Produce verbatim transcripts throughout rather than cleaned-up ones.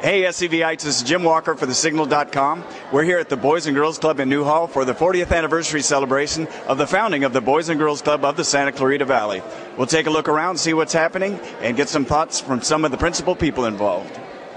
Hey S C V-ites, this is Jim Walker for the signal dot com. We're here at the Boys and Girls Club in Newhall for the fortieth anniversary celebration of the founding of the Boys and Girls Club of the Santa Clarita Valley. We'll take a look around, see what's happening, and get some thoughts from some of the principal people involved.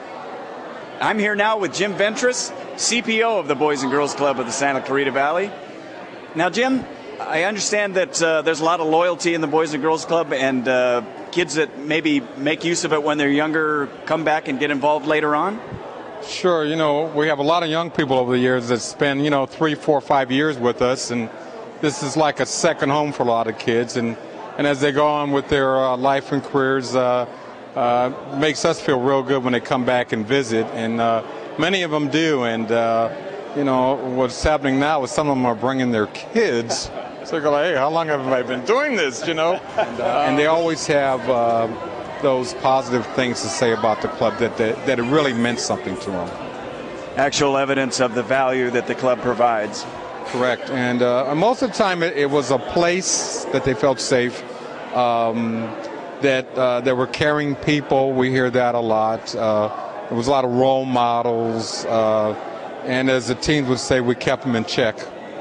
I'm here now with Jim Ventris, C P O of the Boys and Girls Club of the Santa Clarita Valley. Now, Jim, I understand that uh, there's a lot of loyalty in the Boys and Girls Club, and uh, kids that maybe make use of it when they're younger come back and get involved later on? Sure. You know, we have a lot of young people over the years that spend, you know, three, four, five years with us, and this is like a second home for a lot of kids. And, and as they go on with their uh, life and careers, uh, uh, makes us feel real good when they come back and visit, and uh, many of them do. And, uh, you know, what's happening now is some of them are bringing their kids. So they go like, hey, how long have I been doing this, you know? And, uh, and they always have uh, those positive things to say about the club that, that, that it really meant something to them. Actual evidence of the value that the club provides. Correct. And uh, most of the time it, it was a place that they felt safe, um, that uh, there were caring people. We hear that a lot. Uh, there was a lot of role models. Uh, and as the teens would say, we kept them in check.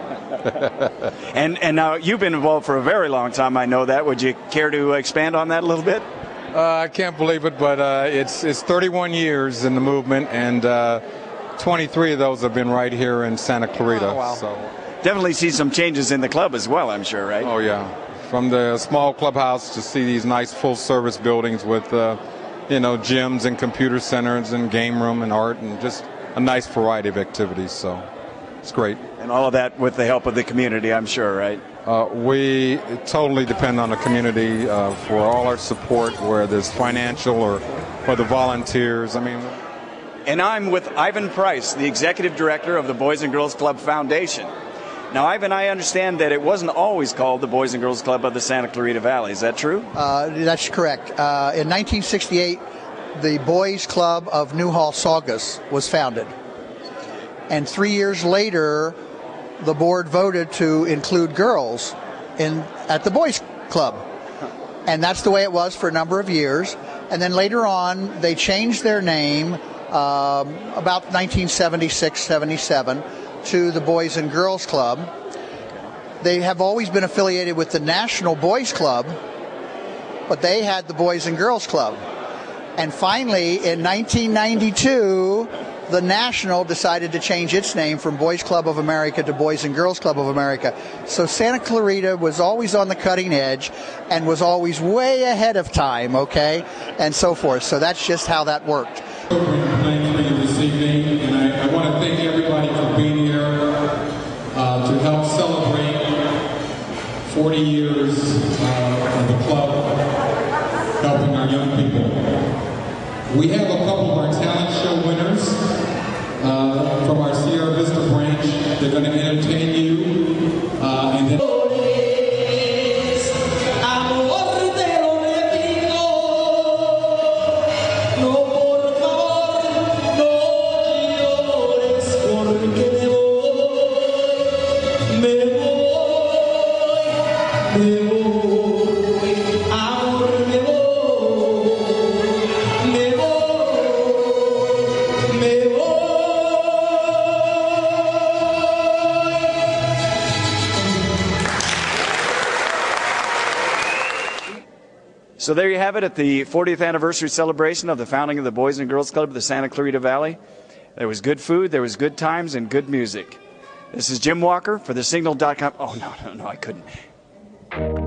and and now you've been involved for a very long time. I know that. Would you care to expand on that a little bit? Uh, I can't believe it, but uh, it's it's thirty-one years in the movement, and uh, twenty-three of those have been right here in Santa Clarita. Oh, wow. So definitely see some changes in the club as well, I'm sure, right? Oh yeah, from the small clubhouse to see these nice full-service buildings with uh, you know, gyms and computer centers and game room and art and just a nice variety of activities. So it's great. And all of that with the help of the community, I'm sure, right? Uh, we totally depend on the community uh, for all our support, whether it's financial or, or the volunteers. I mean, and I'm with Ivan Price, the Executive Director of the Boys and Girls Club Foundation. Now, Ivan, I understand that it wasn't always called the Boys and Girls Club of the Santa Clarita Valley. Is that true? Uh, that's correct. Uh, in nineteen sixty-eight, the Boys Club of Newhall Saugus was founded. And three years later, the board voted to include girls in at the Boys Club. And that's the way it was for a number of years. And then later on, they changed their name um, about nineteen seventy-six seventy-seven to the Boys and Girls Club. They have always been affiliated with the National Boys Club, but they had the Boys and Girls Club. And finally, in nineteen ninety-two, the National decided to change its name from Boys Club of America to Boys and Girls Club of America. So Santa Clarita was always on the cutting edge and was always way ahead of time, okay, and so forth. So that's just how that worked. Thank you for you this evening, and I, I want to thank everybody for being here uh, to help celebrate forty years uh, of the club helping our young people. We have a couple of our talent show winners uh, from our Sierra Vista branch. They're going to entertain you, uh, and then So there you have it at the fortieth anniversary celebration of the founding of the Boys and Girls Club of the Santa Clarita Valley. There was good food, there was good times, and good music. This is Jim Walker for the signal dot com. Oh, no, no, no, I couldn't.